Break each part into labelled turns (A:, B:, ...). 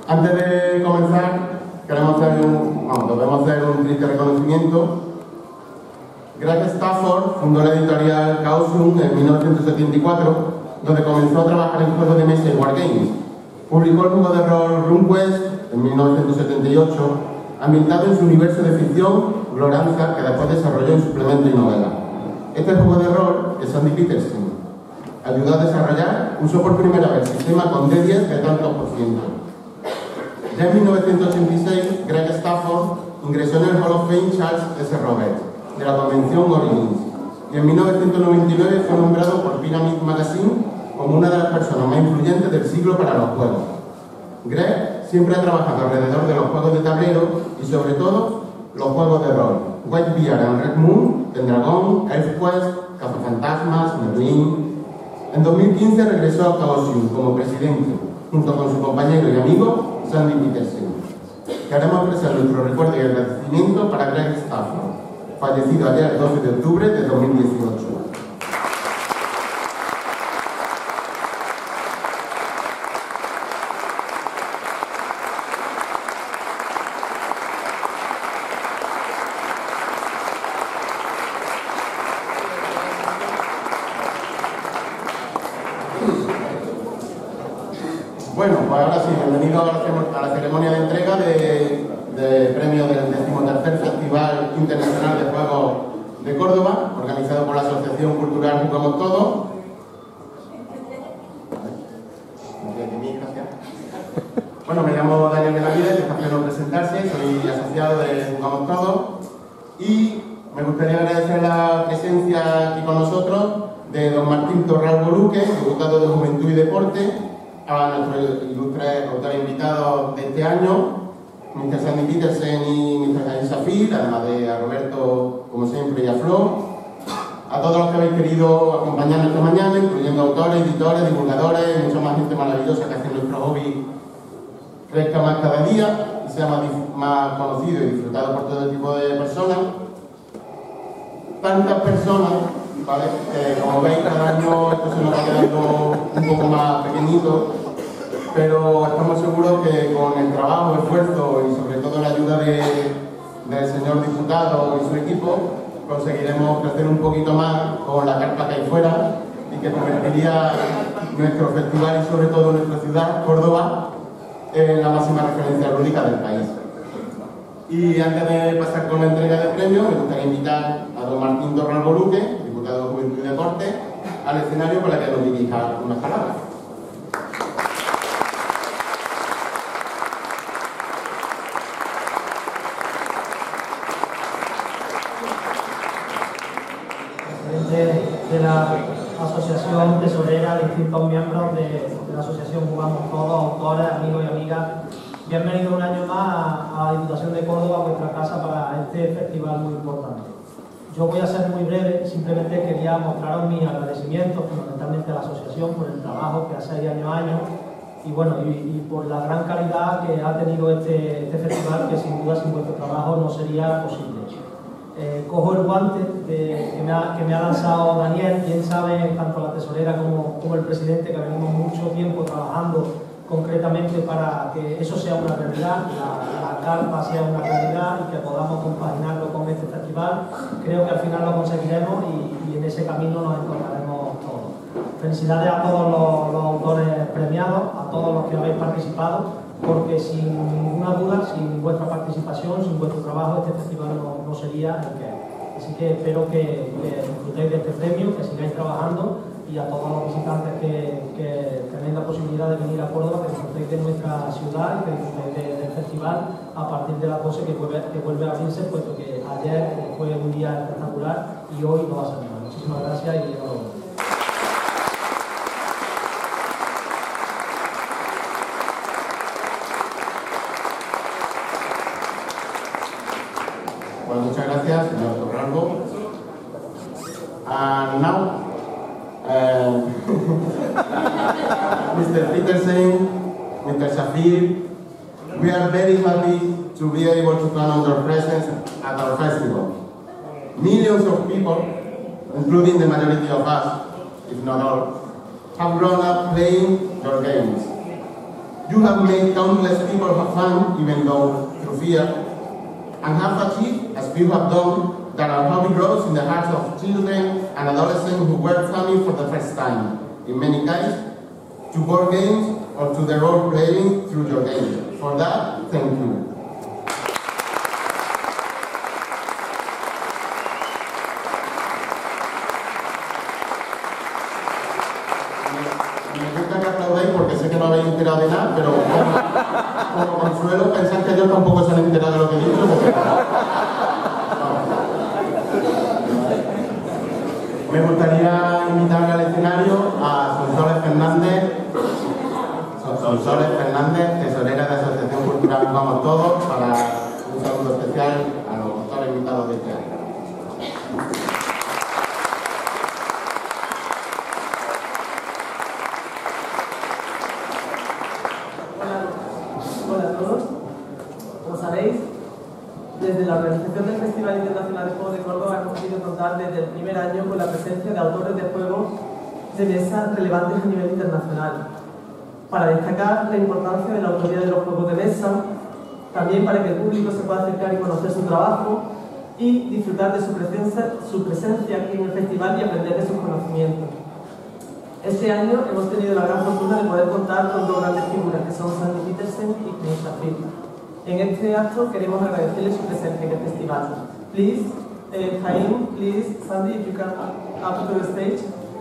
A: Antes de comenzar, debemos hacer un triste reconocimiento. Greg Stafford fundó la editorial Chaosium en 1974, donde comenzó a trabajar en juegos de mesa y wargames. Publicó el juego de rol RuneQuest en 1978, ambientado en su universo de ficción, Gloranza, que después desarrolló en suplemento y novela. Este juego de rol, que Sandy Petersen ayudó a desarrollar, usó por primera vez el sistema con D10 de tantos por ciento. Ya en 1986, Greg Stafford ingresó en el Hall of Fame Charles S. Roberts, de la convención Origins, y en 1999 fue nombrado por Pyramid Magazine como una de las personas más influyentes del siglo para los juegos. Greg siempre ha trabajado alrededor de los juegos de tablero y sobre todo los juegos de rol. Whitebeard and Red Moon, El Dragón, ElfQuest, Cazafantasmas, Merlin. En 2015 regresó a Chaosium como presidente, junto con su compañero y amigo Sandy Petersen. Queremos expresar nuestro recuerdo y agradecimiento para Greg Stafford, fallecido ayer el 12 de octubre de 2018. Bueno, pues ahora sí, bienvenido a la ceremonia de entrega de premio del 13º Festival Internacional de Juegos de Córdoba, organizado por la Asociación Cultural Jugamos Todos. Bueno, me llamo Daniel Benavides, es campeón de presentarse, soy asociado de Jugamos Todos y me gustaría agradecer la presencia aquí con nosotros de don Martín Torralbo Luque, diputado de Juventud y Deporte, a nuestros ilustres autores invitados de este año, Mr. Sandy Petersen y Mr. Jaime Safir, además de a Roberto, como siempre, y a Flo, a todos los que habéis querido acompañarnos esta mañana, incluyendo autores, editores, divulgadores y mucha más gente maravillosa que hace nuestro hobby crezca más cada día y sea más conocido y disfrutado por todo tipo de personas. Tantas personas, ¿vale? Como veis, cada año esto se nos va quedando un poco más pequeñito, pero estamos seguros que con el trabajo, esfuerzo y sobre todo la ayuda del señor diputado y su equipo conseguiremos crecer un poquito más con la carpa que hay fuera y que convertiría nuestro festival y sobre todo nuestra ciudad, Córdoba, en la máxima referencia lúdica del país. Y antes de pasar con la entrega de premios, me gustaría invitar a don Martín Torralbo Luque, diputado de Juventud y Deporte, al escenario para que nos dirija unas palabras.
B: De la Asociación Tesorera, distintos miembros de la Asociación Jugamos Todos, autores, amigos y amigas. Bienvenidos un año más a la Diputación de Córdoba, a vuestra casa, para este festival muy importante. Yo voy a ser muy breve, simplemente quería mostraros mis agradecimientos, fundamentalmente a la asociación, por el trabajo que hacéis año a año y, bueno, y por la gran calidad que ha tenido este festival, que sin duda sin vuestro trabajo no sería posible. Cojo el guante que me ha lanzado Daniel. Bien sabe, tanto la tesorera como el presidente, que venimos mucho tiempo trabajando concretamente para que eso sea una realidad, la carpa sea una realidad y que podamos compaginarlo con este festival. Creo que al final lo conseguiremos y en ese camino nos encontraremos todos. Felicidades a todos los autores premiados, a todos los que habéis participado, porque sin ninguna duda, sin vuestra participación, sin vuestro trabajo, este festival no sería el que es. Así que espero que disfrutéis de este premio, que sigáis trabajando, y a todos los visitantes que tenéis la posibilidad de venir a Córdoba, que disfrutéis de nuestra ciudad y que disfrutéis del festival a partir de las 12, que vuelve a abrirse, puesto que ayer fue un día espectacular y hoy no va a ser nada. Muchísimas gracias y enhorabuena.
A: Bueno, muchas gracias, señor Torralbo. And now, Mr. Petersen, Mr. Safir, we are very happy to be able to count on your presence at our festival. Millions of people, including the majority of us, if not all, have grown up playing your games. You have made countless people have fun, even though through fear, and have achieved, as you have done, that our hobby grows in the hearts of children and adolescents who were coming for the first time, in many cases, to board games or to the role playing through your games. For that, thank you. Me gusta que aplaudáis porque sé que no habéis enterado de nada, pero como consuelo pensad que ellos tampoco se han enterado de lo que he dicho. Porque... Me gustaría invitar al escenario a Sonsoles Fernández, tesorera de Asociación Cultural Vamos Todos, para un saludo especial a los autores invitados de este año.
C: Hola a todos. Como sabéis, desde la organización del Festival Internacional de Juegos de Córdoba hemos querido contar desde el primer año con la presencia de autores de juegos de mesa relevantes a nivel internacional, para destacar la importancia de la autoría de los juegos de mesa, también para que el público se pueda acercar y conocer su trabajo y disfrutar de su presencia aquí en el festival y aprender de sus conocimientos. Este año hemos tenido la gran fortuna de poder contar con dos grandes figuras, que son Sandy Petersen y Knut Schaffer. En este acto queremos agradecerles su presencia en el festival. Please, Jaime, please, Sandy, if you can up to the stage.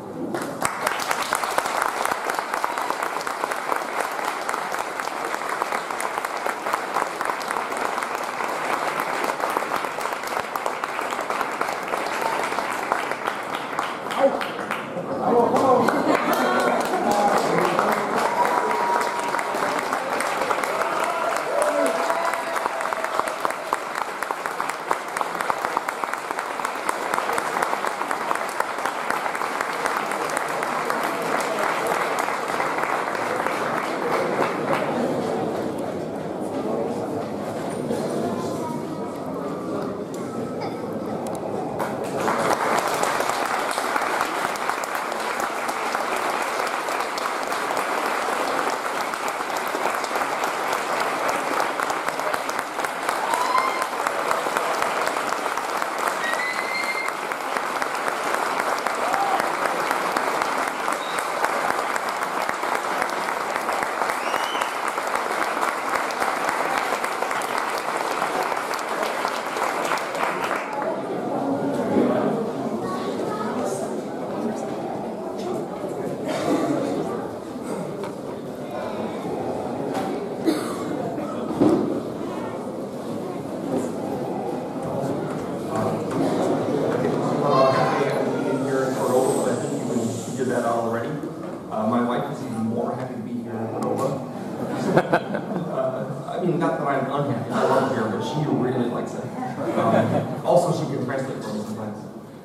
D: I mean, not that I'm unhappy, I love her, but she really likes it. Also, she can translate for me sometimes.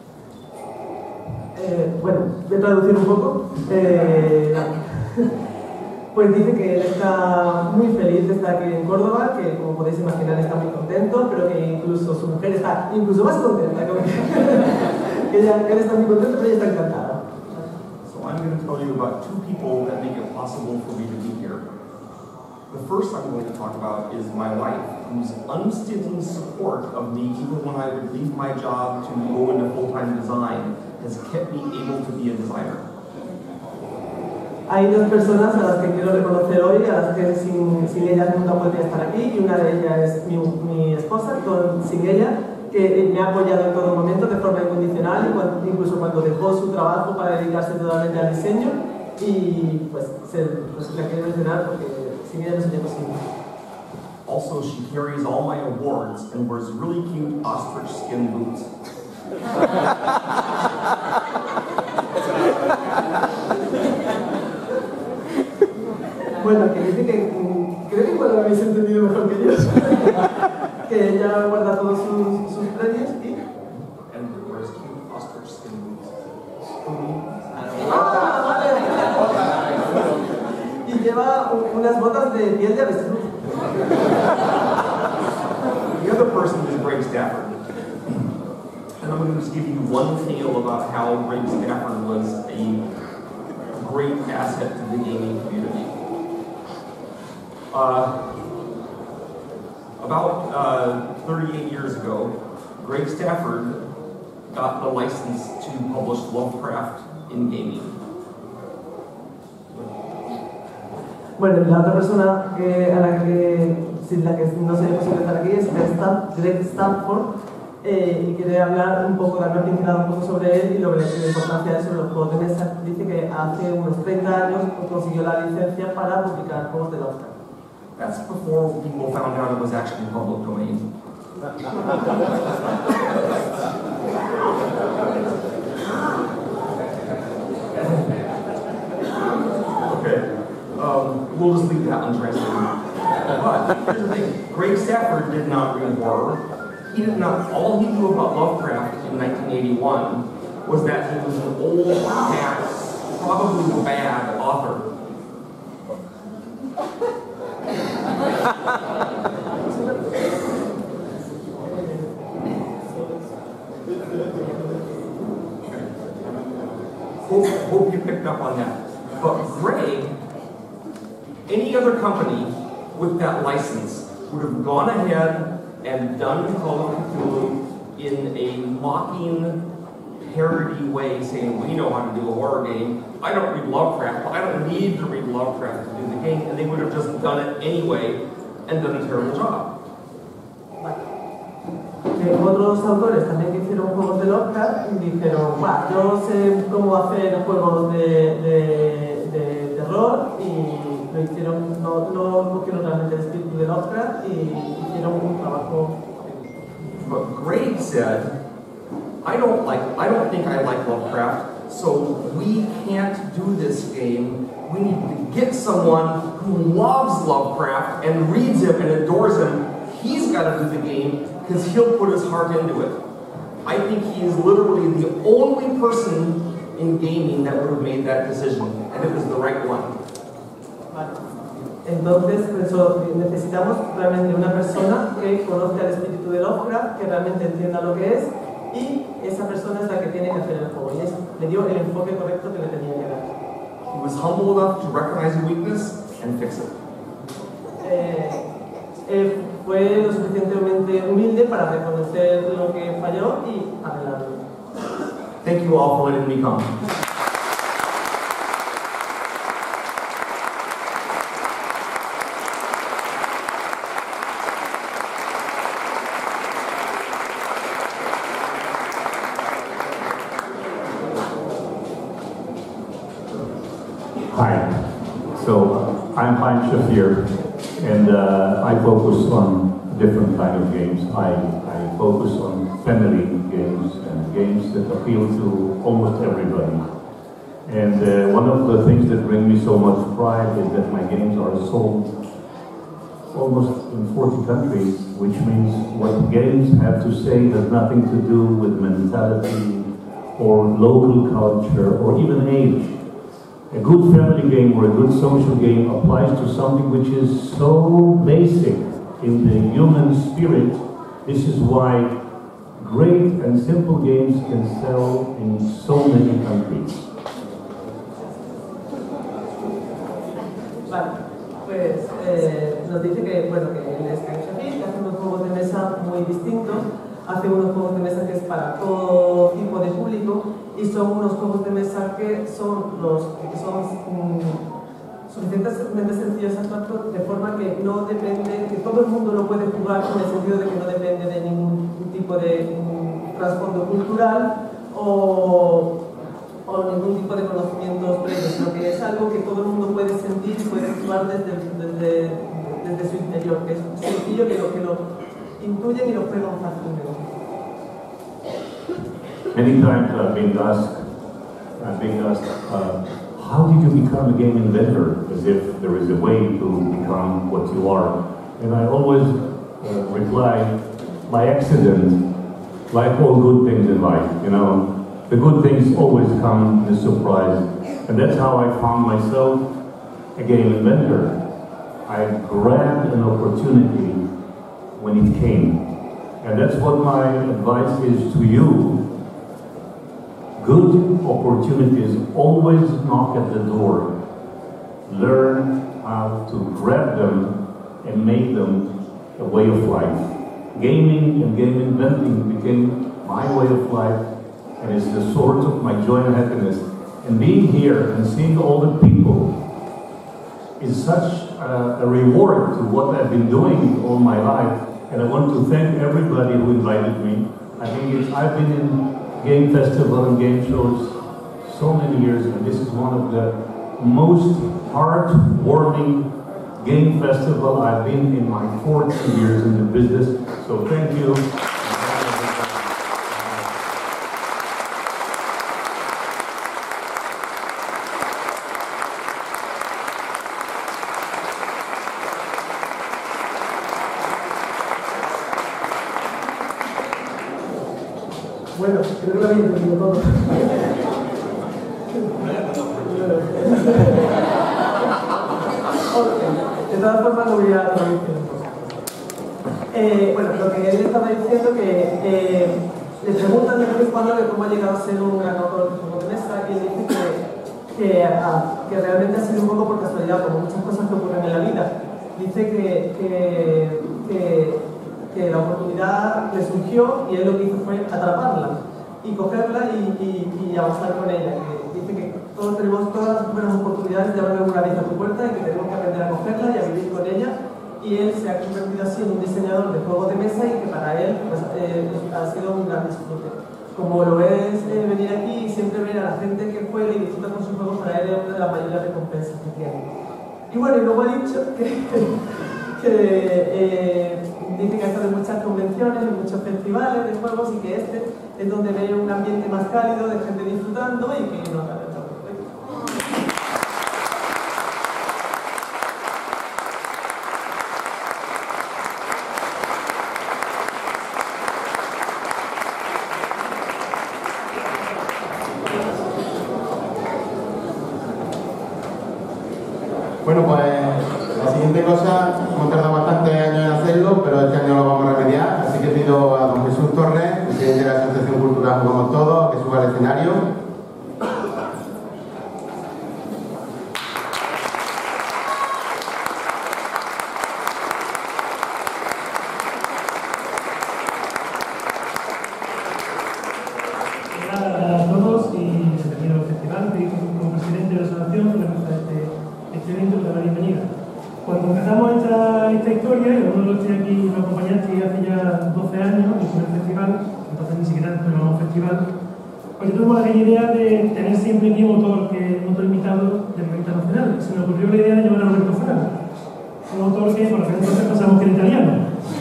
C: Bueno, voy a traducir un poco. Pues dice que él está muy feliz de estar aquí en Córdoba, que como podéis imaginar está muy contento, pero que incluso su mujer está incluso más contenta, que él está muy contento, pero ella está encantada.
D: So I'm going to tell you about two people that make it possible for me to be here. The first I'm going to talk about is my wife, whose unstinting support of me even when I would leave my job to go into full-time design has kept me able to be a designer.
C: Hay dos personas a las que quiero reconocer hoy, a las que sin ellas nunca podría estar aquí, y una de ellas es mi esposa, sin ella, que me ha apoyado en todo momento de forma incondicional, incluso cuando dejó su trabajo para dedicarse totalmente al diseño, y pues la quiero mencionar porque sin ella no sería posible.
D: Also, she carries all my awards and wears really cute ostrich skin boots.
C: Bueno, que dice que creo que igual lo habéis entendido mejor que yo. Que ella guarda todos sus premios y...
D: And wears cute ostrich skin boots.
C: Y lleva unas botas de piel de avestruz.
D: The other person is Greg Stafford. And I'm going to just give you one tale about how Greg Stafford was a great asset to the gaming community. About 38 years ago, Greg Stafford got the license to publish Lovecraft in gaming.
C: Bueno, la otra persona a la que, sin la que no sería posible estar aquí es Greg Stafford, y quiere hablar un poco, darme pincelada un poco sobre él y sobre la importancia de sobre los juegos de mesa. Dice que hace unos 30 años consiguió la licencia para publicar juegos de Lovecraft.
D: That's before people found out it was actually public domain. Okay, we'll just leave that untranslated. But here's the thing: Greg Stafford did not read horror. He did not. All he knew about Lovecraft in 1981 was that he was an old, fat, probably bad author. Hope you picked up on that. But Greg, any other company with that license would have gone ahead and done Call of Cthulhu in a mocking, parody way, saying, we know how to do a horror game. I don't read Lovecraft, but I don't need to read Lovecraft to do the game. And they would have just done it anyway and done a terrible job.
C: Otros autores también que hicieron juegos de Lovecraft dijeron, yo sé cómo hacer juegos de terror, y lo hicieron, no cogieron realmente el espíritu de Lovecraft y hicieron un trabajo.
D: But Greg said, I don't think I like Lovecraft, so we can't do this game. We need to get someone who loves Lovecraft and reads him and adores him. He's got to do the game because he'll put his heart into it. I think he is literally the only person in gaming that would have made that decision, and it was the right one.
C: Entonces, necesitamos realmente una persona que conozca el espíritu de Lovecraft, que realmente entienda lo que es, y esa persona es la que tiene que hacer el juego, y le dio el enfoque correcto que le tenía que dar.
D: He was humble enough to recognize a weakness and fix it.
C: Fue lo suficientemente humilde para reconocer lo que falló y arreglarlo.
D: Thank you all for letting me come.
E: Hi, so I'm Chaim Shafir, and I focus on different kind of games. I focus on family games and games that appeal to almost everybody. And one of the things that bring me so much pride is that my games are sold almost in 40 countries, which means what games have to say has nothing to do with mentality or local culture or even age. A good family game or a good social game applies to something which is so basic in the human spirit. This is why great and simple games can sell in so many countries.
C: Vale, pues nos dice que, bueno, que él es Chaim Shafir, que hace unos juegos de mesa muy distintos, hace unos juegos de mesa que es para todo tipo de público, y son unos juegos de mesa que son suficientemente sencillos y abstractos, de forma que no depende, que todo el mundo lo puede jugar, en el sentido de que no depende de ningún tipo de trasfondo cultural o ningún tipo de conocimientos previos, sino que es algo que todo el mundo puede sentir y puede jugar desde su interior, que es sencillo, que lo intuyen y lo juegan fácilmente.
E: Many times I've been asked, how did you become a game inventor? As if there is a way to become what you are. And I always reply, by accident, like all good things in life, you know. The good things always come as a surprise. And that's how I found myself a game inventor. I grabbed an opportunity when it came. And that's what my advice is to you. Good opportunities always knock at the door. Learn how to grab them and made them a way of life. Gaming and game inventing became my way of life, and it's the source of my joy and happiness. And being here and seeing all the people is such a reward to what I've been doing all my life. And I want to thank everybody who invited me. I've been in game festival and game shows so many years, and this is one of the most heartwarming game festival I've been in my 40 years in the business. So thank you.
C: Bueno, creo que lo habéis entendido todo. De todas formas, lo voy a traducir un poco. Bueno, lo que él estaba diciendo que le preguntan de vez en cuando de cómo ha llegado a ser un gran autor de juego de mesa, y él dice que realmente ha sido un poco por casualidad, como muchas cosas que ocurren en la vida. Dice que la oportunidad le surgió y él lo que hizo fue atraparla y cogerla y avanzar con ella. Que dice que todos tenemos todas las buenas oportunidades de abrir una vez a tu puerta y que tenemos que aprender a cogerla y a vivir con ella. Y él se ha convertido así en un diseñador de juegos de mesa y que para él pues, ha sido un gran disfrute. Como lo es venir aquí y siempre ver a la gente que juega y disfruta con sus juegos, para él es una de las mayores recompensas que tiene. Y bueno, y luego ha dicho que dice que ha estado en muchas convenciones, en muchos festivales de juegos y que este es donde ve un ambiente más cálido de gente disfrutando y que no acaba de estar perfecto.
A: Bueno, pues la siguiente cosa, hemos tardado bastantes años en hacerlo, pero este año lo vamos a remediar, así que pido a don Jesús Torres, presidente de la Asociación Cultural Jugamos Todos, que suba al escenario.
F: Hola a todos y bienvenido al festival. Como presidente de la asociación, este evento, de la bienvenida. Cuando empezamos esta historia, y algunos de los que aquí nos acompañaste hace ya 12 años, en el festival, entonces ni siquiera nos llamamos festival, pues yo tuvimos la idea de tener siempre aquí un autor invitado del nivel internacional. Se me ocurrió la idea de llamar a Roberto Fraga, un autor que por aquel entonces pensamos que era italiano.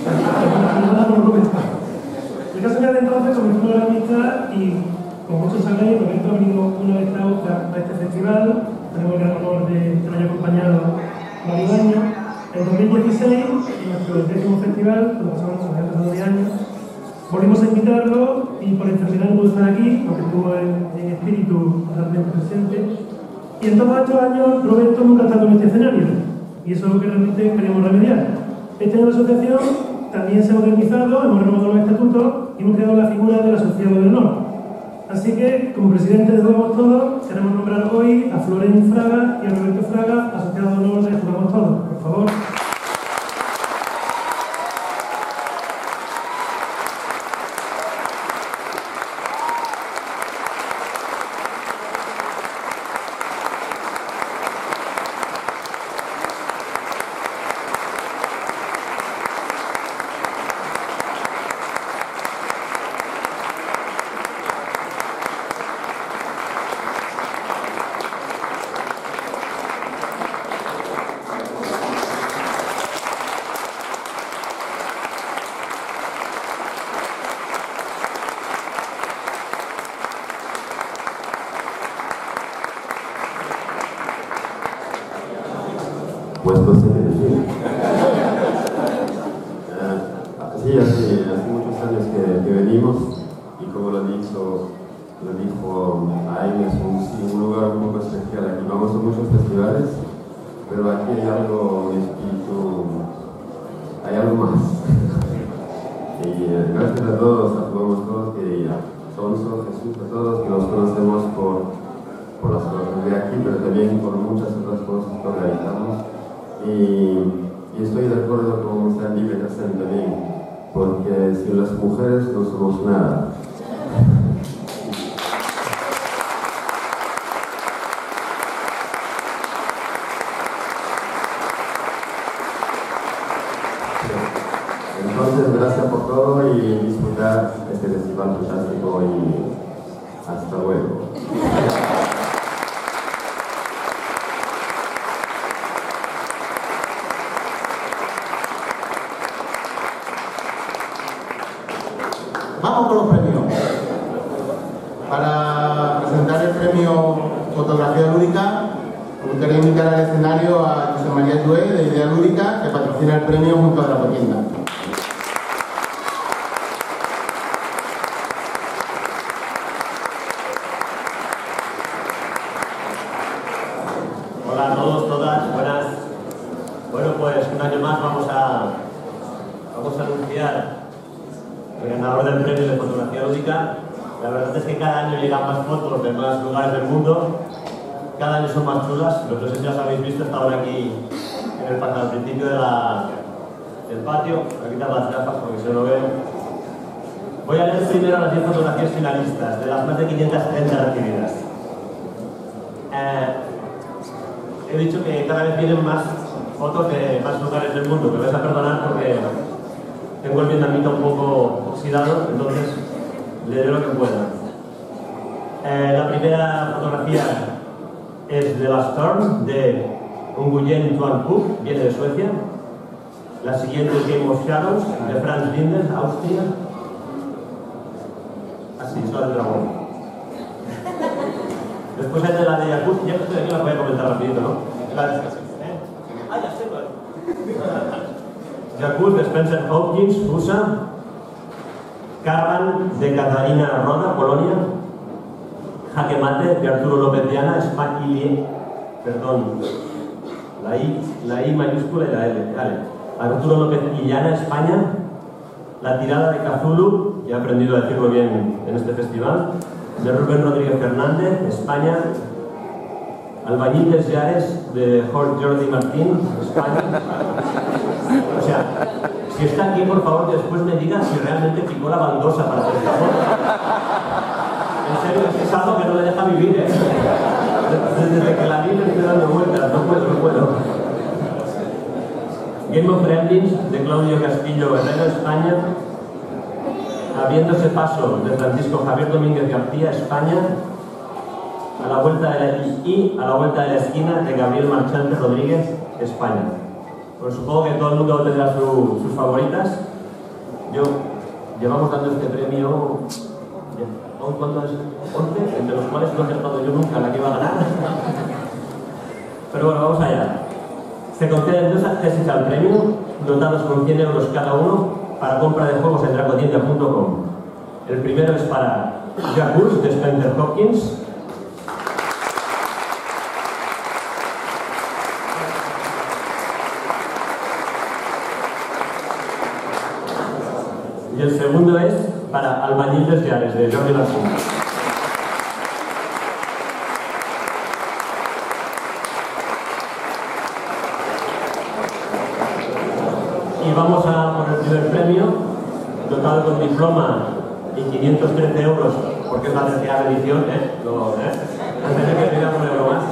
F: El caso es que desde entonces comenzamos la amistad y, como muchos sabéis, Roberto ha venido una vez a otra a este festival. Tenemos el gran honor de que nos haya acompañado varios años. En 2016, en nuestro 10º festival, lo pasamos hace más de años, volvimos a invitarlo y por enfermedad no pudo estar aquí, aunque estuvo en espíritu realmente presente. Y en todos estos años, Roberto nunca ha estado en este escenario, y eso es lo que realmente queremos remediar. Este año la asociación también se ha modernizado, hemos renovado los estatutos y hemos creado la figura del asociado de honor. Así que, como presidente de Jugamos Todos, queremos nombrar hoy a Florent Fraga y a Roberto Fraga, asociado de honor de Jugamos Todos. Por favor.
G: Pues no sé qué decir. Sí, hace muchos años que venimos y como lo dijo Aime, es un lugar un poco especial. Aquí vamos a muchos festivales, pero aquí hay algo, un espíritu, hay algo más. Y gracias a todos, a todos, que a Sonso, Jesús, a todos que nos conocemos por las cosas de aquí, pero también por muchas otras cosas que organizamos. Y Y estoy de acuerdo con Sandy Becasem también, porque sin las mujeres no somos nada. Entonces, gracias por todo y disfrutar este festival fantástico y hasta luego.
A: Vamos con los premios. Para presentar el premio Fotografía Lúdica, me gustaría invitar al escenario a José María Llué de Idea Lúdica, que patrocina el premio junto a la Potienda.
H: Hola a todos, todas, buenas. Bueno, pues un año más vamos a anunciar el ganador del premio de fotografía lúdica. La verdad es que cada año llegan más fotos de más lugares del mundo, cada año son más chulas. Los dos ya os habéis visto, estaban aquí en el patio, al principio del patio. Aquí están las gafas porque se lo ven. Voy a leer primero las 10 fotografías finalistas de las más de 530 recibidas. He dicho que cada vez vienen más fotos de más lugares del mundo. Me vais a perdonar porque tengo el vietnamita un poco oxidado, entonces leeré lo que pueda. La primera fotografía es de la Storm, de Nguyen Tuan Phuc, viene de Suecia. La siguiente es Game of Shadows, de Franz Linder, Austria. Así, es la del dragón. Después hay de la de Yakut, ya que estoy aquí la voy a comentar rapidito, ¿no? Ah, ya estoy, vale. Yakut de Spencer Hopkins, USA. Caravan de Catarina Roda, Polonia. Jaque Mate de Arturo López Diana, España. Perdón, la I mayúscula y la L. Vale. Arturo López Illana, España. La tirada de Cthulhu, he aprendido a decirlo bien en este festival, de Rubén Rodríguez Fernández, España. Albañiles Yares, de Jordi Martín, España. O sea, si está aquí, por favor, que después me diga si realmente picó la baldosa para hacer esta foto. En serio, es algo que no le deja vivir, ¿eh? Desde que la vi me estoy dando vueltas, no puedo. Game of Gremlins, de Claudio Castillo Herrero, España. Abriéndose paso, de Francisco Javier Domínguez García, España. A la vuelta de la esquina, de Gabriel Marchante Rodríguez, España. Pues supongo que todo el mundo tendrá sus favoritas. Llevamos dando este premio, ¿cuánto es? 11, entre los cuales no he acertado yo nunca la que iba a ganar. Pero bueno, vamos allá. Se conceden 2 accesos al premio, dotados con 100 euros cada uno, para compra de juegos en dracotienda.com. El primero es para Yakut de Spencer Hopkins. Y el segundo es para Albañiles Yares, de Jordi Martín. Y vamos a por el primer premio, dotado con diploma y 513 euros, porque es la 13ª edición, antes de que pidamos un euro más.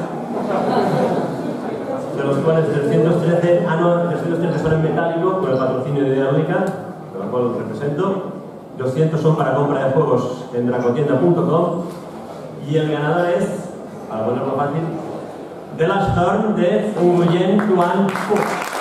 H: De los cuales 313 son en metálico, con el patrocinio de Idea Lúdica, de la cual os represento. 200 son para compra de juegos en dracotienda.com. Y el ganador es, para ponerlo fácil, de la Storm de Nguyen Tuan Phuc.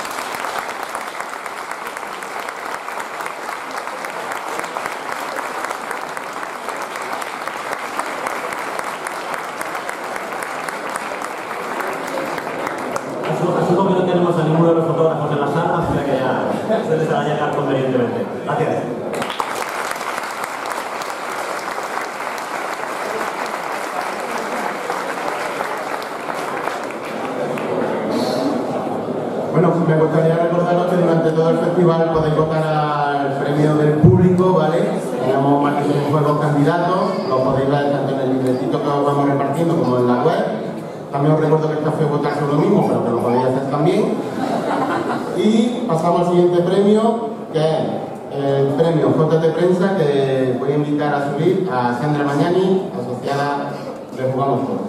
H: Asumo que no tenemos a ninguno de los fotógrafos en la sala, así que ya se les hará llegar convenientemente. Gracias.
A: Bueno, me gustaría recordaros que durante todo el festival podéis votar al premio del público, ¿vale? Tenemos más de 5 candidatos, los podéis ver tanto en el libretito que os vamos repartiendo como en la web. También os recuerdo que está feo votar sobre lo mismo, pero que lo podéis hacer también. Y pasamos al siguiente premio, que es el premio JT Prensa, que voy a invitar a subir a Sandra Mañani, asociada de Jugamos Todos.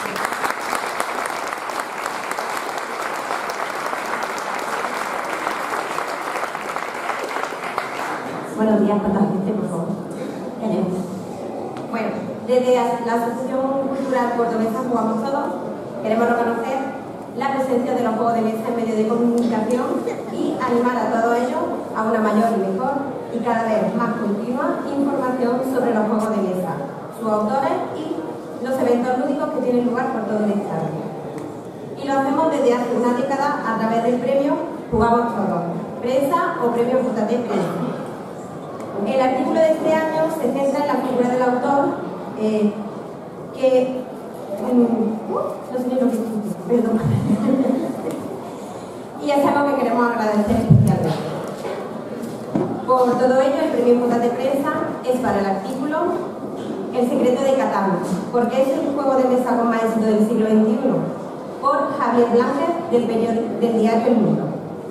I: Buenos días, ¿cuánta gente, por favor? Bueno, desde la Asociación Cultural Cordobesa Jugamos Todos, queremos reconocer la presencia de los juegos de mesa en medios de comunicación y animar a todos ellos a una mayor y mejor y cada vez más continua información sobre los juegos de mesa, sus autores y los eventos lúdicos que tienen lugar por todo el estado. Y lo hacemos desde hace una década a través del premio Jugamos Todos, Prensa o premio JT Prensa. El artículo de este año se centra en la figura del autor, que... no sé ni lo que perdón. Y es algo que queremos agradecer especialmente. Por todo ello, el premio JT Prensa es para el artículo El secreto de Catán, porque es el juego de mesa con más éxito del siglo XXI, por Javier Blanquez, del diario El Mundo.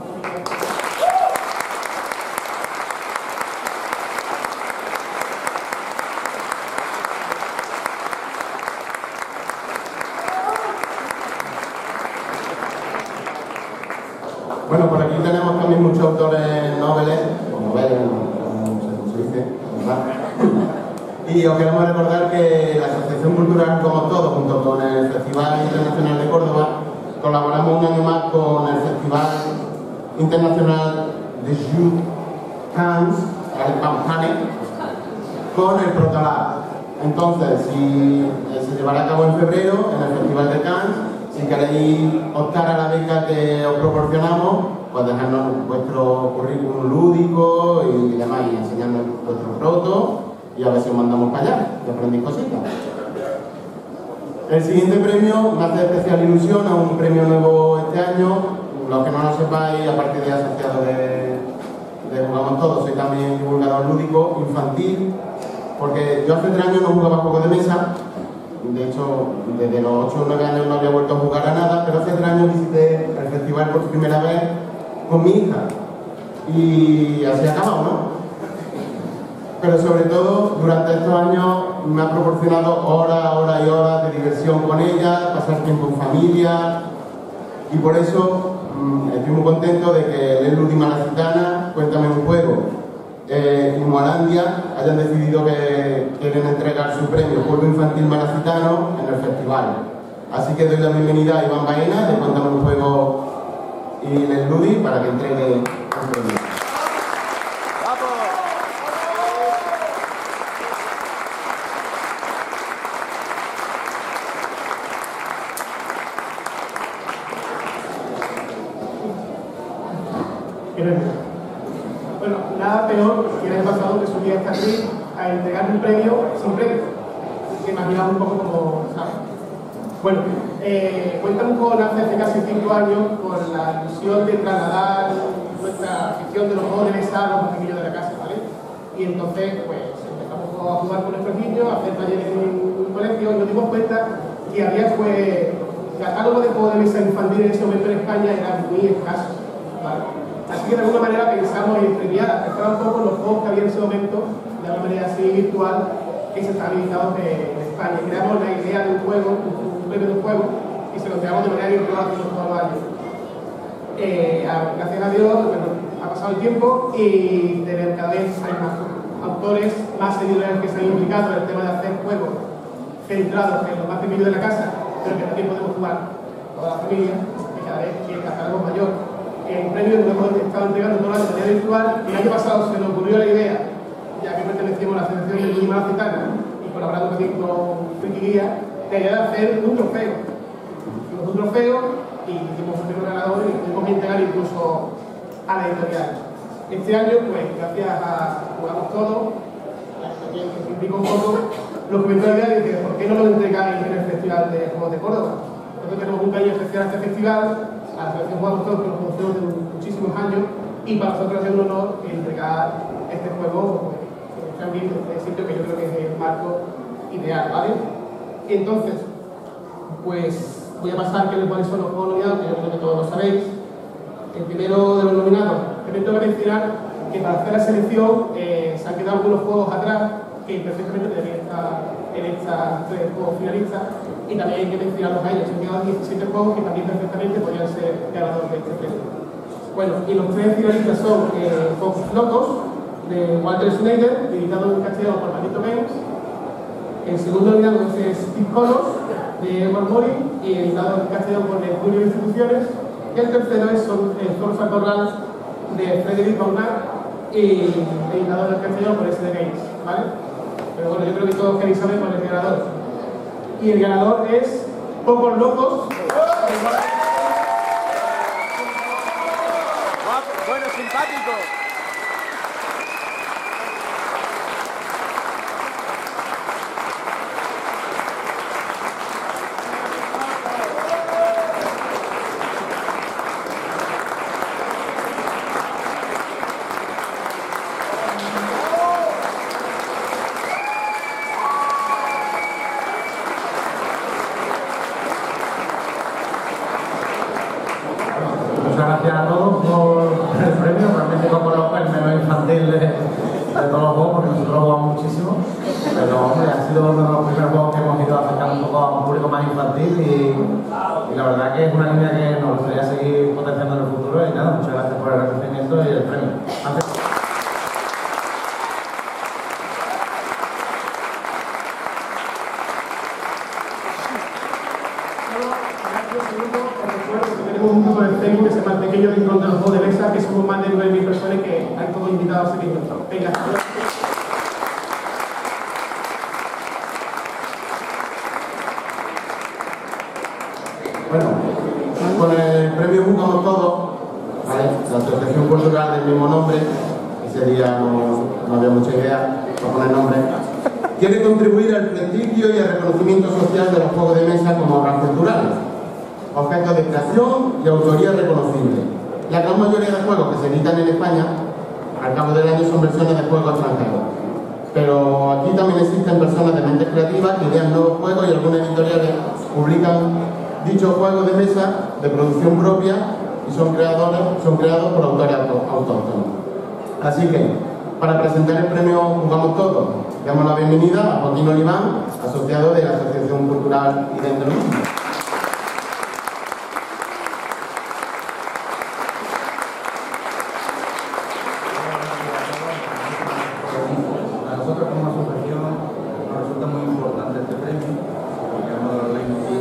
A: Bueno, por aquí tenemos también muchos autores noveles, o noveles, como se dice, ¿verdad? Y os queremos recordar que la Asociación Cultural Como Todos, junto con el Festival Internacional de Córdoba, colaboramos un año más con el Festival Internacional de Jeux Cannes, con el Protolab. Entonces, si se llevará a cabo en febrero, en el Festival de Cannes, si queréis optar a la beca que os proporcionamos, pues dejadnos vuestro currículum lúdico y demás, y enseñarnos vuestro proto, y a ver si os mandamos para allá, y aprendéis cositas. El siguiente premio me hace especial ilusión, es un premio nuevo este año. Los que no lo sepáis, aparte de asociado de Jugamos Todos, soy también divulgador lúdico infantil, porque yo hace 3 años no jugaba juegos de mesa. De hecho, desde los 8 o 9 años no había vuelto a jugar a nada, pero hace 3 años visité el festival por primera vez con mi hija. Y así ha acabado, ¿no? Pero sobre todo, durante estos años me ha proporcionado horas y horas de diversión con ella, pasar tiempo en familia. Y por eso estoy muy contento de que el Ludi Malacitana, Cuéntame un Juego, y Moalandia hayan decidido que quieren entregar su premio Juego Infantil Malacitano en el festival. Así que doy la bienvenida a Iván Baena de Cuéntame un Juego y el Ludi para que entregue el premio.
F: Bueno, nada peor que el año pasado que subí a esta actriz a entregar un premio sin premio. Que imaginaba un poco como, ¿sabes? Bueno, Cuéntame un Juego nace hace casi 5 años con la ilusión de trasladar nuestra afición de los juegos de mesa a los más pequeños de la casa, ¿vale? Y entonces, pues, empezamos a jugar con nuestros niños, a hacer talleres en un colegio y nos dimos cuenta que había, pues, catálogo de juegos de mesa infantil en ese momento en España era muy escaso, ¿vale? Así que de alguna manera pensamos en premiar, pescar un poco los juegos que había en ese momento, de alguna manera así virtual, que se estaban habilitados en España. Creamos la idea de un juego, un premio de un juego, y se lo creamos de manera virtual todos los años. Gracias a Dios, bueno, ha pasado el tiempo y cada vez hay más autores, más editoriales que se han implicado en el tema de hacer juegos centrados en los más pequeños de la casa, pero que también podemos jugar toda la familia, y cada vez que el catálogo es mayor. El premio que hemos estado entregando todo el año de manera virtual, el año pasado se nos ocurrió la idea, ya que pertenecíamos a la Asociación de Ludi Malacitana y colaborando también con Friki Guía, la idea de hacer un trofeo. Hicimos un trofeo y hicimos un premio ganador y pudimos entregar incluso a la editorial. Este año, pues, gracias a Jugamos Todos, también que se implicó un poco, nos comentó la idea de que ¿por qué no lo entregáis en el Festival de Juegos de Córdoba? Nosotros tenemos un cariño especial a este festival, a la Asociación Jugamos Todos, que nos conocemos de muchísimos años, y para nosotros es un honor entregar este juego en este ambiente, en este sitio que yo creo que es el marco ideal, ¿vale? Entonces, pues
J: voy a pasar cuáles son los juegos nominados, que yo creo que todos lo sabéis. El primero de los nominados, también tengo que mencionar que para hacer la selección se han quedado algunos juegos atrás que perfectamente deberían estar en estas 3 juegos finalistas, y también hay que mencionarlos a ellos. Se han quedado 17 juegos que también perfectamente podrían ser ganadores de este premio. Bueno, y los 3 finalistas son Focus Locos, de Walter Schneider, editado en castellano por Manito Games. El segundo nominado es Steve Colors, de Edward Mori, y editado en castellano por el Julio de Instituciones. Y el tercero es Zorza Corral, de Frederick Bonnat, y editado en castellano por SD Games, ¿vale? Pero bueno, yo creo que todos queréis saber cuál es el ganador. Y el ganador es Pocos Locos.
K: Bueno, simpático.
L: Muchas gracias a todos por el premio. Realmente Pocos Locos es el menos infantil de todos los juegos, porque nosotros jugamos muchísimo, pero hombre, ha sido uno de los primeros juegos que hemos ido acercando un poco a un público más infantil, y la verdad que es una línea que nos gustaría seguir potenciando en el futuro. Y nada, muchas gracias por el reconocimiento y el premio.
J: Un grupo de Facebook que se llama El Pequeño Rincón de los Juegos de Mesa, que somos más de 9.000 personas que han todos invitados a seguirnos. Venga.
A: Bueno, con el premio Jugamos Todos, ¿vale? La Asociación Cultural del mismo nombre, ese día no había mucha idea para poner nombre, quiere contribuir al prestigio y al reconocimiento social de los juegos de mesa como obras culturales, objetos de creación y autoría reconocible. La gran mayoría de juegos que se editan en España, al cabo del año, son versiones de juegos extranjeros. Pero aquí también existen personas de mentes creativas que idean nuevos juegos, y algunas editoriales publican dichos juegos de mesa de producción propia y son creados por autores autóctonos. Así que, para presentar el premio Jugamos Todos, damos la bienvenida a Joaquín Oliván, asociado de la Asociación Cultural y de Andalucía.
M: Nosotros como asociación nos resulta muy importante este premio, porque es uno de los leitmotiv.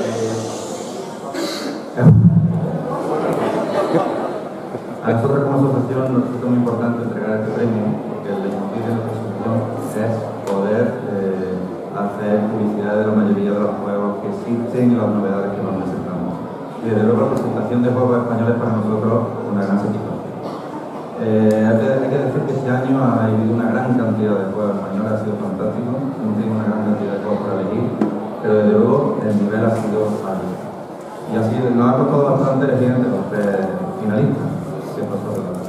M: A nosotros como asociación nos resulta muy importante entregar este premio, porque el leitmotiv de nuestra asociación es poder hacer publicidad de la mayoría de los juegos que existen y las novedades que nos necesitamos. Y desde luego la presentación de juegos españoles para nosotros es una gran satisfacción. Hay que decir que este año ha habido una gran cantidad de juegos españoles, ha sido fantástico, hemos tenido una gran cantidad de juegos para elegir, pero desde luego el nivel ha sido alto. Y así nos ha costado bastante elegir entre los 3 finalistas que nosotros tenemos.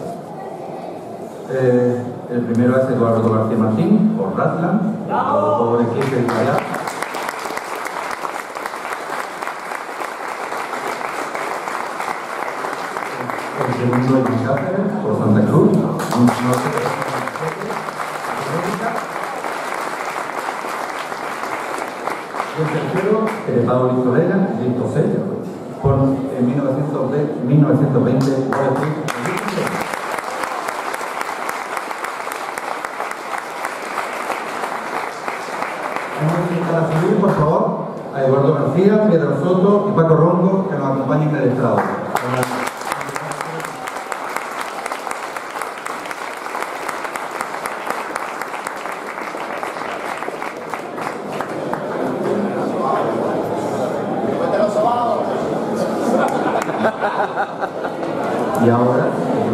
M: El primero es Eduardo García Martín, por Ratland, por equipo editorial. El segundo es Luis Cáceres, por Santa Cruz. Y el tercero, Pablo Solera, Listo Sello, por 1920. Para subir, por favor, a Eduardo García, Pedro Soto y Paco Ronco, que nos acompañen en el estrado. Y ahora,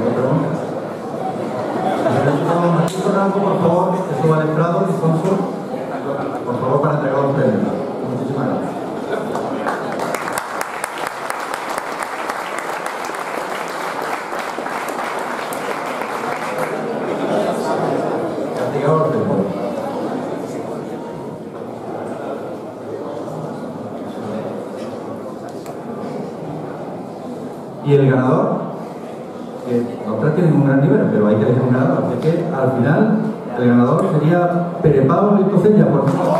M: Marquito Ranco, por favor, que suba al estrado, Alfonso, por favor, para entregar los premios. Muchísimas gracias. Castigador del pueblo. Y el ganador, que los tres tienen un gran nivel, pero hay que elegir un ganador. Así que al final el ganador sería Pere Pablo Licocella, por favor.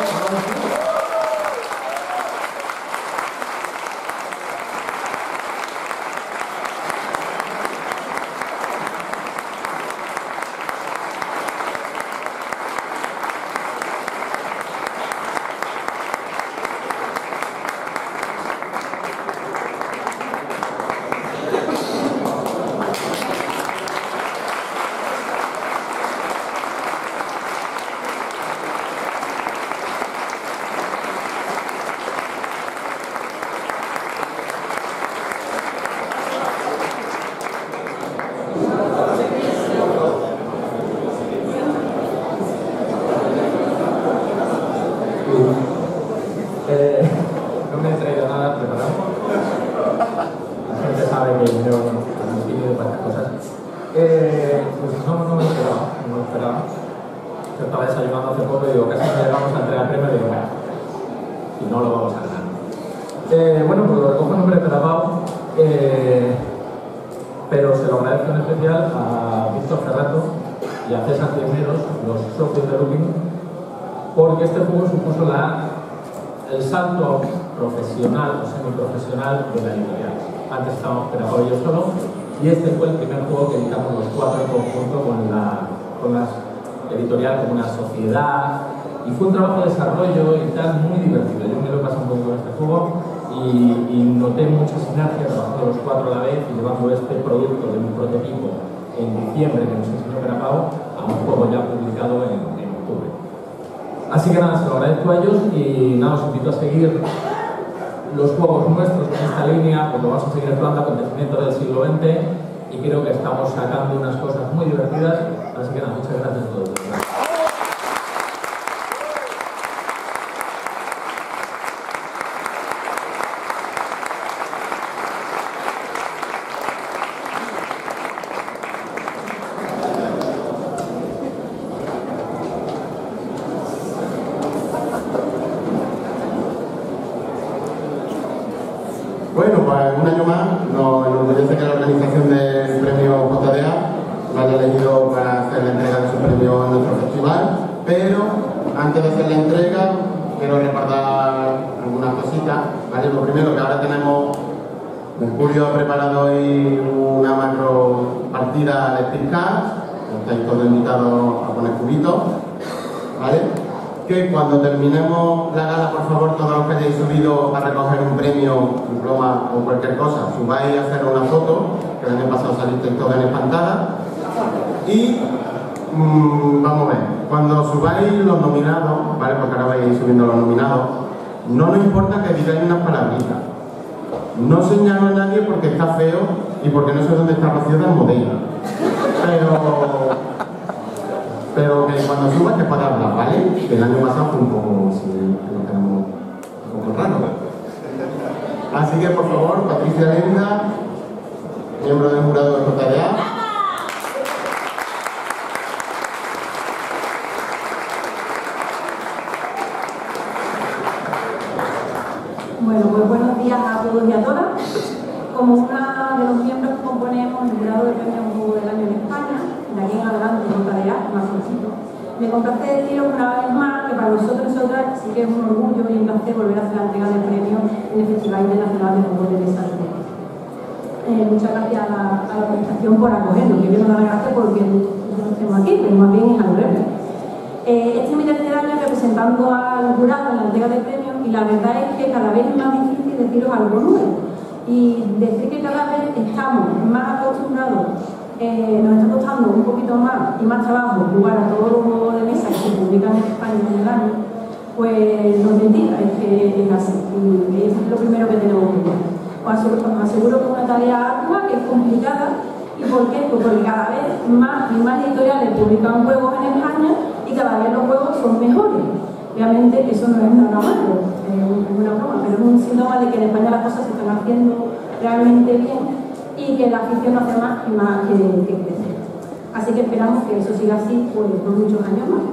L: No me he traído nada preparado. La gente sabe que yo no tímido para estas cosas. Pues no me lo esperaba. Yo estaba desayunando hace poco y digo, casi no llegamos a entregar premio y digo, bueno, y no lo vamos a ganar. Bueno, pues lo recojo en nombre de Pau, pero se lo agradezco en especial a Víctor Ferrato y a César Cimeros, los socios de Looping, porque este juego supuso el salto profesional o semiprofesional de la editorial. Antes estábamos Pau y yo solo, y este fue el primer juego que editamos los cuatro en conjunto con la editorial como una sociedad, y fue un trabajo de desarrollo y tal muy divertido. Yo me lo he pasado un poco con este juego y noté mucha sinergia trabajando los cuatro a la vez y llevando este producto de un prototipo en diciembre que nos enseñó Pau a un juego ya publicado en octubre. Así que nada, se lo agradezco a ellos y nada, os invito a seguir los juegos nuestros en esta línea, porque vamos a seguir explorando acontecimientos del siglo XX y creo que estamos sacando unas cosas muy divertidas. Así que nada, muchas gracias a todos.
A: Bueno, pues un año más nos enorgullece que la organización del premio JDA lo haya elegido para hacer la entrega de su premio en nuestro festival, pero antes de hacer la entrega quiero recordar algunas cositas, ¿vale? Lo primero, que ahora tenemos, Mercurio ha preparado hoy una macro partida de Speed Cards, estáis todos invitados a poner cubitos, ¿vale? Que cuando terminemos la gala, por favor, todos los que hayáis subido a recoger un premio, un diploma o cualquier cosa, subáis a hacer una foto, que el año pasado salisteis todos en espantada. Y vamos a ver, cuando subáis los nominados, ¿vale? Porque ahora vais a ir subiendo los nominados, no nos importa que digáis unas palabritas. No señalo a nadie porque está feo y porque no sé dónde está Rocío de Almodena. Pero que cuando subas te puedas hablar, ¿vale? Que el año pasado fue un poco, sí, lo tenemos un poco raro. Así que, por favor, Patricia Lenda, miembro del jurado de JDA.
N: Bueno, pues buenos días a todos y a todas. Como una de los miembros que componemos el jurado de premio Juego del Año en España, de aquí en adelante JDA, más sencillo, me complace deciros una vez más que para nosotros y nosotras sí que es un orgullo y un placer volver a hacer la entrega del premio en el Festival Internacional de Juegos de Mesa. Muchas gracias a la organización por acogernos, que yo no doy las gracias porque no estemos aquí, pero más bien es al revés. Este es mi tercer año representando al jurado en la entrega del premio y la verdad es que cada vez es más difícil deciros algo nuevo y decir que cada vez estamos más acostumbrados, nos está costando un poquito más y más trabajo jugar a todos los juegos de mesa que se publican en España en el año, pues no es mentira, es que es así y eso es lo primero que tenemos que ver. Os aseguro que es una tarea ardua, que es complicada. ¿Y por qué? Pues porque cada vez más y más editoriales publican juegos en España y cada vez los juegos son mejores. Obviamente eso no es nada malo, es una broma, pero es un síntoma de que en España las cosas se están haciendo realmente bien y que la afición no hace más que crecer. Así que esperamos que eso siga así por muchos años más.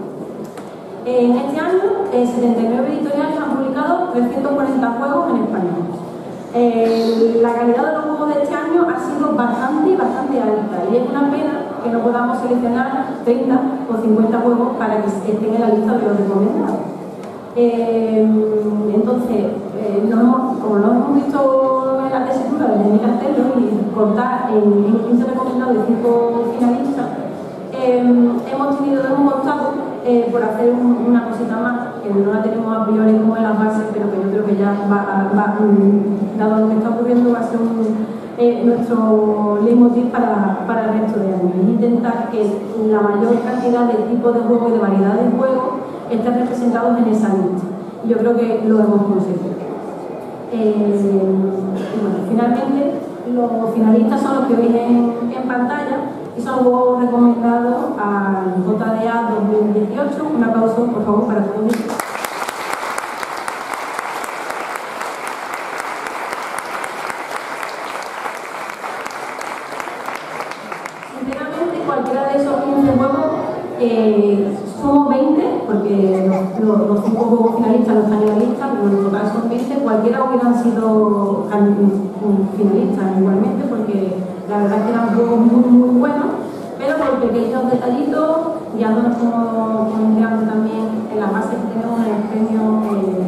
N: En este año, 79 editoriales han publicado 340 juegos en español. La calidad de los juegos de este año ha sido bastante alta y es una pena que no podamos seleccionar 30 o 50 juegos para que estén en la lista de los recomendados. Entonces, como no hemos visto en la tesitura de venir a hacerlo y contar en 15 recomendados de 5 finalistas, hemos optado por hacer una cosita más, que no la tenemos a priori como en las bases, pero que yo creo que ya dado lo que está ocurriendo, va a ser nuestro leitmotiv para el resto de años. Es intentar que la mayor cantidad de tipos de juegos y de variedad de juegos estén representados en esa lista. Yo creo que lo hemos conseguido. Bueno, finalmente, los finalistas son los que veis en pantalla y son los juegos recomendados al JDA 2018. Un aplauso, por favor, para todos ellos. Sinceramente, cualquiera de esos 15 juegos, somos 20, porque los 5 juegos finalistas no están en la lista, pero en total son 20, cualquiera hubieran sido finalistas igualmente, porque la verdad es que eran juegos muy buenos, pero por pequeños detallitos, guiándonos como comentando también en la base que tenemos en el premio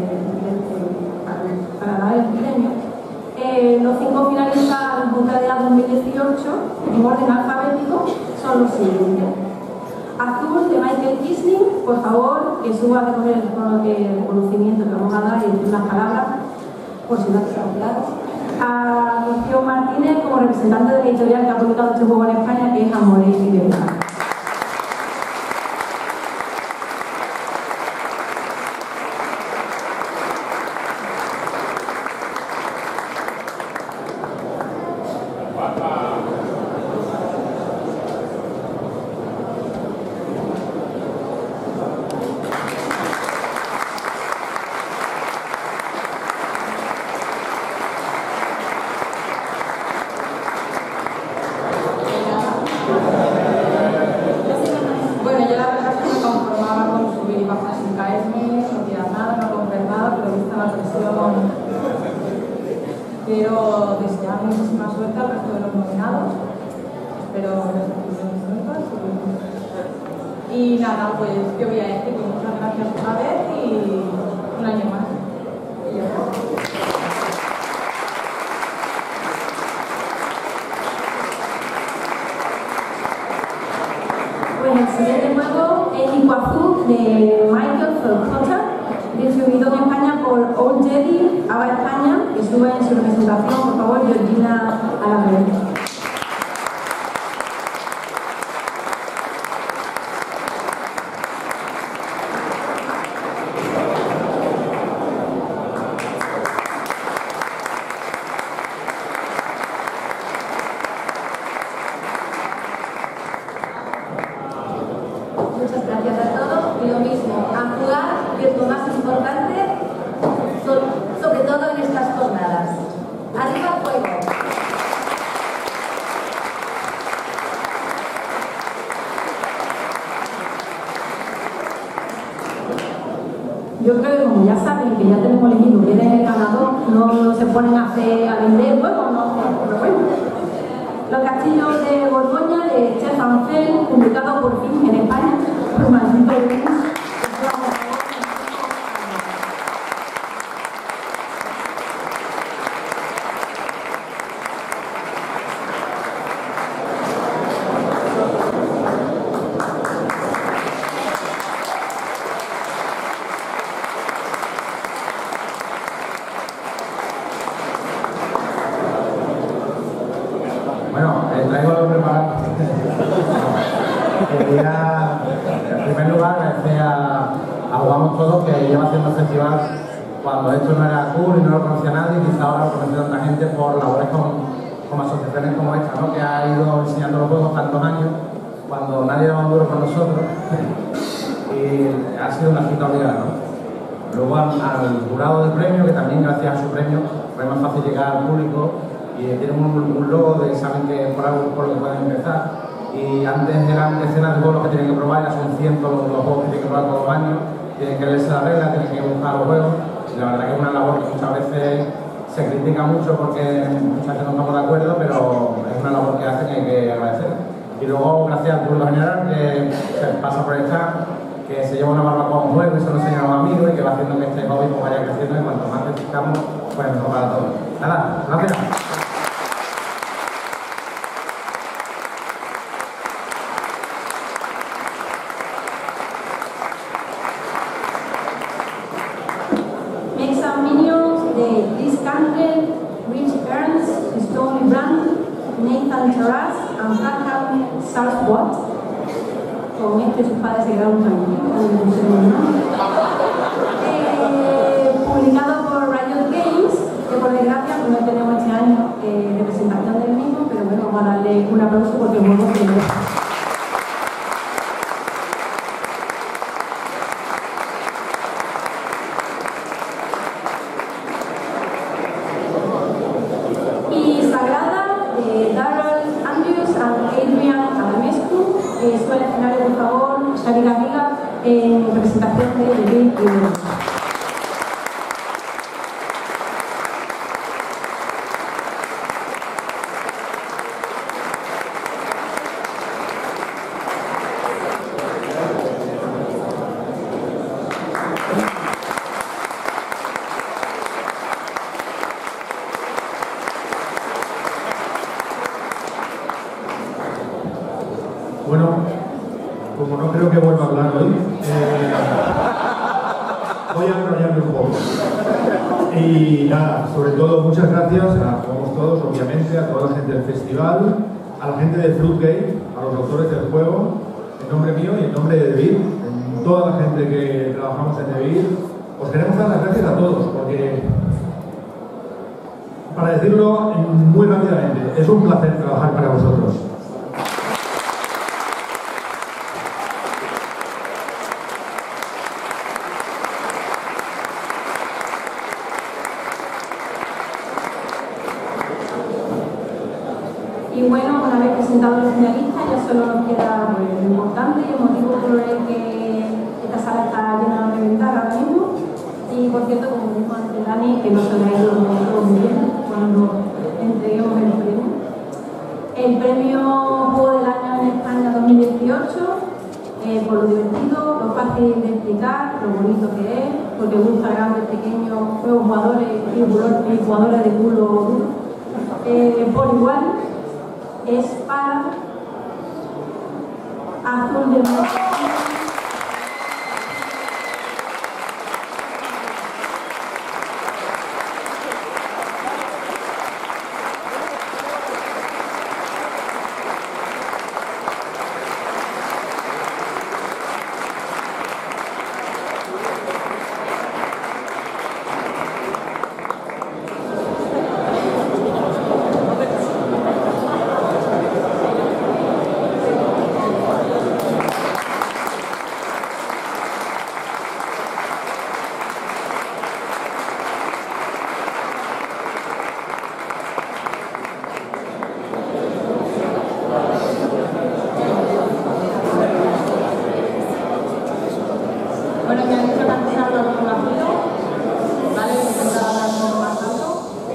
N: para dar el premio. Los 5 finalistas del JDA 2018, en orden alfabético, son los siguientes. Azul, de Michael Kisling, por favor, que suba a recoger el reconocimiento que vamos a dar en unas palabras, por si no ha quedado claro. A Rocío Martínez, como representante de la editorial que ha publicado este juego en España, que es Amores y Libertad.
O: Quiero desear muchísima suerte al resto de los nominados. Espero que les y nada, pues yo voy a decir que muchas gracias una vez y un año más.
N: Pues el siguiente juego es Iguazú de Michael Felcotter, distribuido en España por Old Jedi, ABA España, que sube en su representación, por favor, Georgina Alameda. Muchas gracias a todos y lo mismo, a jugar, que es lo más importante, sobre todo en estas jornadas. ¡Arriba el juego! Yo creo que como ya saben que ya tenemos elegido quién es el ganador, no se ponen a vender juegos, no, pero bueno. Los castillos de Borgoña de Stefan Feld, publicado por fin en España por Maldito Games.
L: Traigo algo preparado. Quería, en primer lugar, agradecer a Jugamos Todos, que lleva haciendo el festival cuando esto no era cool y no lo conocía nadie, y quizá ahora lo conoce tanta gente por labores como asociaciones como esta, ¿no? Que ha ido enseñando los juegos tantos años, cuando nadie daba un duro con nosotros, y ha sido una cita obligada, ¿no? Luego al jurado del premio, que también gracias a su premio fue más fácil llegar al público, y tienen un logo de saben que por algo por lo que pueden empezar, y antes eran decenas de juegos que tienen que probar, ya son cientos los juegos que tienen que probar todos los años, tienen que leerse la regla, tienen que buscar los juegos, y la verdad que es una labor que muchas veces se critica mucho porque muchas veces no estamos de acuerdo, pero es una labor que hacen y hay que agradecer. Y luego, gracias al público general que se pasa por el chat, que se lleva una barbacoa a un juego y se lo enseña a los amigos y que va haciendo que este hobby pues vaya creciendo, y cuanto más necesitamos, pues mejor para todos. Nada, gracias.
N: Make some minions de Liz Campbell, Rich Ernst, Stony Brand, Nathan Terras and Franklin Sarswat. Con este sus padres se quedaron tranquilos. Publicado por Riot Games, que por desgracia no tenemos este año representación del mismo, pero bueno, vamos a darle un aplauso porque el juego se lo en representación de David Williams.
P: Bueno, como no creo que vuelva a hablar hoy, voy a enrollarme un poco. Y nada, sobre todo muchas gracias a Jugamos Todos, obviamente, a toda la gente del festival, a la gente de Fruitgate, a los autores del juego, en nombre mío y en nombre de David, en toda la gente que trabajamos en David. Os queremos dar las gracias a todos, porque, para decirlo muy rápidamente, es un placer trabajar para vosotros.
N: Y bueno, una vez presentados los finalistas, ya solo nos queda pues, lo importante y el motivo por el que esta sala está llena de reventar ahora mismo. Y por cierto, como dijo antes Dani, que no se le ha ido todo muy bien cuando entreguemos el premio. El premio Juego del Año en España 2018, por lo divertido, lo fácil de explicar, lo bonito que es, porque gusta a grandes, pequeños, nuevos jugadores y jugadores de culo duro, por igual. Es para Azul de Mar. Bueno, me han dicho que antes hablo con la filo, ¿vale? Voy a intentar hablar un poco más alto.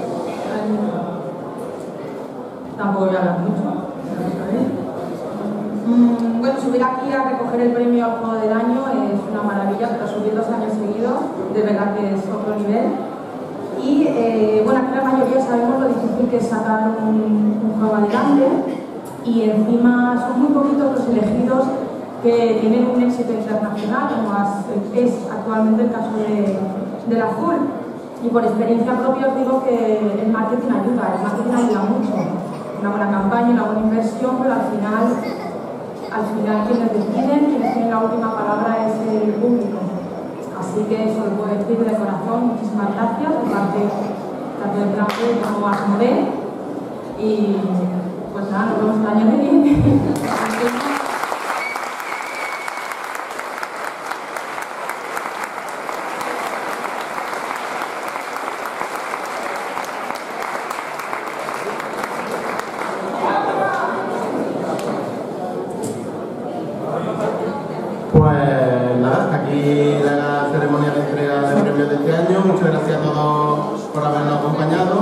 N: Tampoco voy a hablar mucho. Bueno, subir aquí a recoger el premio al Juego del Año es una maravilla, pero subir 2 años seguidos, de verdad que es otro nivel. Y bueno, aquí la mayoría sabemos lo difícil que es sacar un juego adelante, y encima son muy poquitos los elegidos que tienen un éxito internacional, como es actualmente el caso del Azul. Y por experiencia propia os digo que el marketing ayuda mucho. Una buena campaña, una buena inversión, pero al final quienes deciden, quienes tienen la última palabra es el público. Así que eso lo puedo decir de corazón, muchísimas gracias de parte tanto del plan B como Asmodee. Y pues nada, nos vemos el año que viene.
A: Pues nada, hasta aquí la ceremonia de entrega de premios de este año. Muchas gracias a todos por habernos acompañado.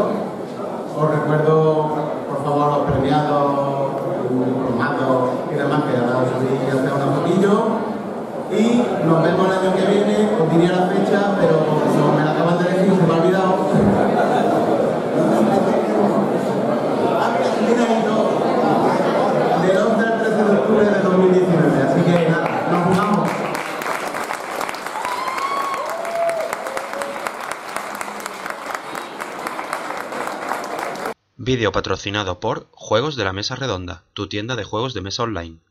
A: os recuerdo, por favor, los premiados, los mandos y demás, que ahora os subí a hacer una fotillo. Y nos vemos el año que viene, os diría la fecha, pero como me la acaban de decir, se me ha olvidado. Del 11 al 13 de octubre de 2019, así que nada, nos jugamos.
Q: Vídeo patrocinado por Juegos de la Mesa Redonda, tu tienda de juegos de mesa online.